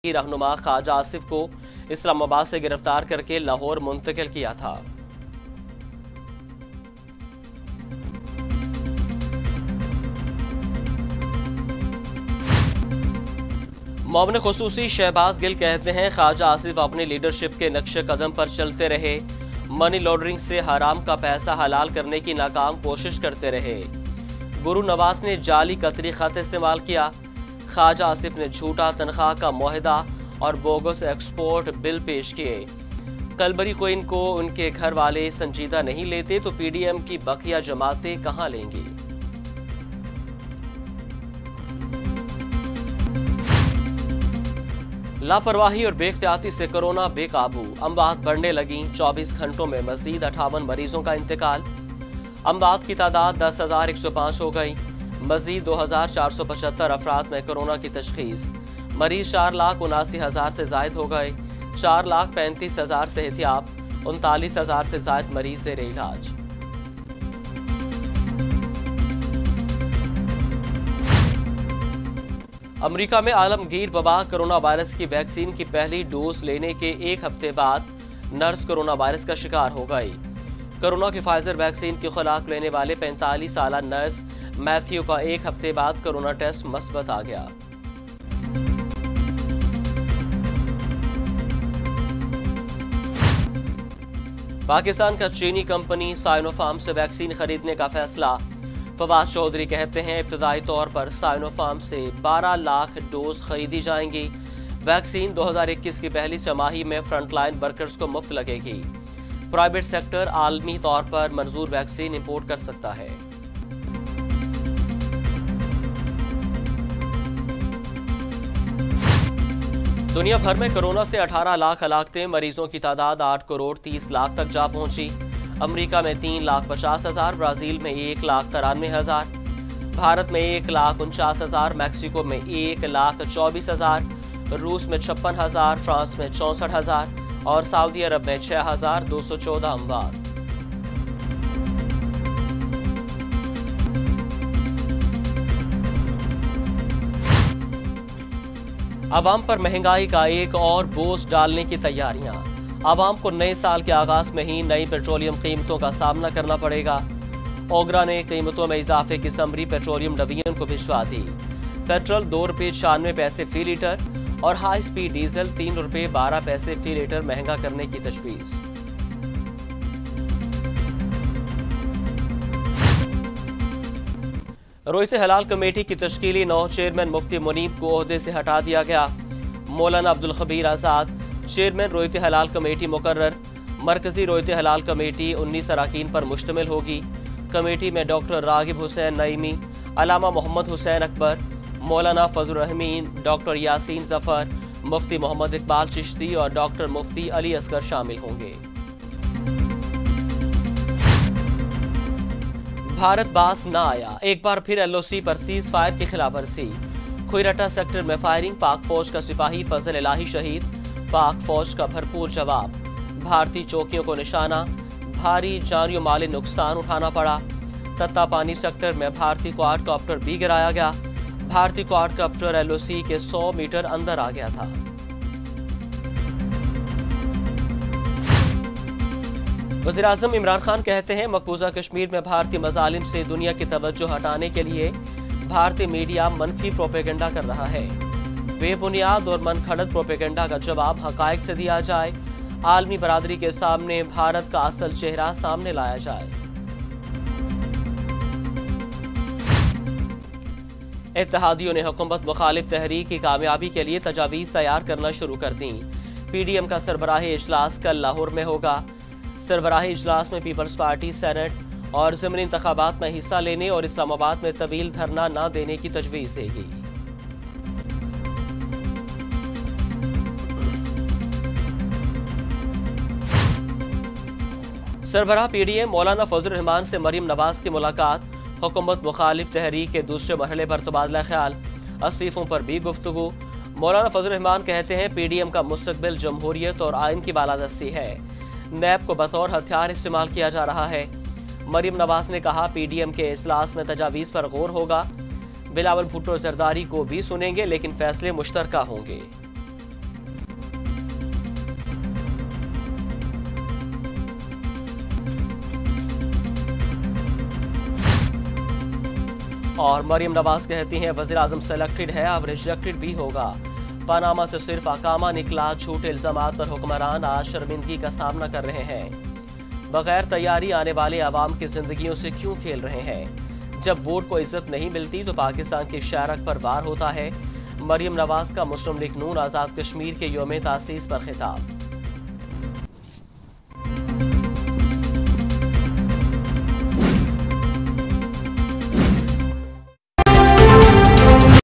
रहनुमा ख्वाजा आसिफ को इस्लामाबाद से गिरफ्तार करके लाहौर मुंतकिल किया था। मोमिन खुसूसी शहबाज गिल कहते हैं, ख्वाजा आसिफ अपनी लीडरशिप के नक्शे कदम पर चलते रहे, मनी लॉन्ड्रिंग से हराम का पैसा हलाल करने की नाकाम कोशिश करते रहे। गुरु नवाज ने जाली कतरी खत इस्तेमाल किया। ख्वाजा आसिफ ने झूठा तनख्वाह का मुआहदा और बोगस एक्सपोर्ट बिल पेश किए। कलबरी कोइन को उनके घर वाले संजीदा नहीं लेते तो पीडीएम की बकिया जमातें कहां लेंगी। लापरवाही और बेख्तियाती से कोरोना बेकाबू, अमवात बढ़ने लगी। 24 घंटों में मजीद 58 मरीजों का इंतकाल। अमवात की तादाद 10,105 हो गई। मजीद 2,475 अफराद में कोरोना की तशखीस। मरीज 4,79,000 से जायद हो गए। 4,35,000 से एहतियात, 39,000 से जायद मरीज जेर इलाज। अमेरिका में आलमगीर वबा कोरोना वायरस की वैक्सीन की पहली डोज लेने के एक हफ्ते बाद नर्स कोरोना वायरस का शिकार हो गई। कोरोना की फाइजर वैक्सीन की खुराक लेने वाले 45 साल नर्स मैथ्यू का एक हफ्ते बाद कोरोना टेस्ट मस्बत आ गया। पाकिस्तान का चीनी कंपनी साइनोफार्म से वैक्सीन खरीदने का फैसला। फवाद चौधरी कहते हैं, इब्तदाई तौर पर साइनोफार्म से 12 लाख डोज खरीदी जाएंगी। वैक्सीन 2021 की पहली छमाही में फ्रंटलाइन वर्कर्स को मुफ्त लगेगी। प्राइवेट सेक्टर आलमी तौर पर मंजूर वैक्सीन इंपोर्ट कर सकता है। दुनिया भर में कोरोना से 18 लाख हलाकतें, मरीजों की तादाद 8 करोड़ 30 लाख तक जा पहुंची। अमेरिका में 3,50,000, ब्राजील में 1,93,000, भारत में 1,49,000, मैक्सिको में 1,24,000, रूस में 56,000, फ्रांस में 64,000 और सऊदी अरब में 6,214 अमवात। आवाम पर महंगाई का एक और बोझ डालने की तैयारियां। आवाम को नए साल के आगाज में ही नई पेट्रोलियम कीमतों का सामना करना पड़ेगा। ओगरा ने कीमतों में इजाफे की समरी पेट्रोलियम डिवीजन को भिजवा दी। पेट्रोल 2 रुपये 96 पैसे फी लीटर और हाई स्पीड डीजल 3 रुपये 12 पैसे फी लीटर महंगा करने की तजवीज। रोयत हलाल कमेटी की तश्कीली 9 चेयरमैन मुफ्ती मुनीब को ओहदे से हटा दिया गया। मौलाना अब्दुल खबीर आजाद चेयरमैन रोयत हलाल कमेटी मुकर्रर। मरकजी रोयत हलाल कमेटी 19 अरकान पर मुश्तमिल होगी। कमेटी में डॉक्टर रागिब हुसैन नईमी, अलामा मोहम्मद हुसैन अकबर, मौलाना फजल रहमीन, डॉक्टर यासीन जफर, मुफ्ती मोहम्मद इकबाल चिश्ती और डॉक्टर मुफ्ती अली असगर शामिल होंगे। भारत बास न आया, एक बार फिर एलओसी पर सीज फायर की खिलाफवर्जी। खुईरटा सेक्टर में फायरिंग, पाक फौज का सिपाही फजल इलाही शहीद। पाक फौज का भरपूर जवाब, भारतीय चौकियों को निशाना। भारी जानी और माली नुकसान उठाना पड़ा। तत्तापानी सेक्टर में भारतीय क्वाडकॉप्टर भी गिराया गया। भारतीय क्वाडकॉप्टर एलओसी के 100 मीटर अंदर आ गया था। वज़ीर-ए-आज़म इमरान खान कहते हैं, मकबूजा कश्मीर में भारतीय मज़ालिम से दुनिया की तवज्जो हटाने के लिए भारतीय मीडिया मनफी प्रोपेगेंडा कर रहा है। बेबुनियाद और मनगढ़ंत प्रोपेगेंडा का जवाब हक़ाइक़ से दिया जाए। आलमी बरादरी के सामने भारत का असल चेहरा सामने लाया जाए। इत्तेहादियों ने हुकूमत मुखालिफ तहरीक की कामयाबी के लिए तजावीज़ तैयार करना शुरू कर दी। पीडीएम का सरबराही इजलास कल लाहौर में होगा। सरबराही इजलास में पीपल्स पार्टी सेनेट और ज़िमनी इंतखाबात में हिस्सा लेने और इस्लामाबाद में तवील धरना न देने की तजवीज़ देगी। सरबराह पीडीएम मौलाना फजल रहमान से मरीम नवाज की मुलाकात। हुकूमत मुखालिफ तहरीक के दूसरे मरहले पर तबादला ख्याल। अस्तीफों पर भी गुफ्तगू। मौलाना फजल रहमान कहते हैं, पीडीएम का मुस्तकबिल जमहूरियत और आइन की बालादस्ती है। नैब को बतौर हथियार इस्तेमाल किया जा रहा है। मरीम नवाज ने कहा, पीडीएम के इजलास में तजावीज़ पर गौर होगा। बिलावल भुट्टो जरदारी को भी सुनेंगे, लेकिन फैसले मुश्तरका होंगे। और मरियम नवाज कहती हैं वज़ीर आज़म सेलेक्टेड है, अब रिजेक्टेड भी होगा। पनामा से सिर्फ अकामा निकला, झूठे इल्जामात पर हुक्मरान आज शर्मिंदगी का सामना कर रहे हैं। बगैर तैयारी आने वाले आवाम की जिंदगियों से क्यों खेल रहे हैं? जब वोट को इज्जत नहीं मिलती तो पाकिस्तान की शरक पर वार होता है। मरियम नवाज का मुस्लिम लीग नून आज़ाद कश्मीर के योम तासीस पर खिताब।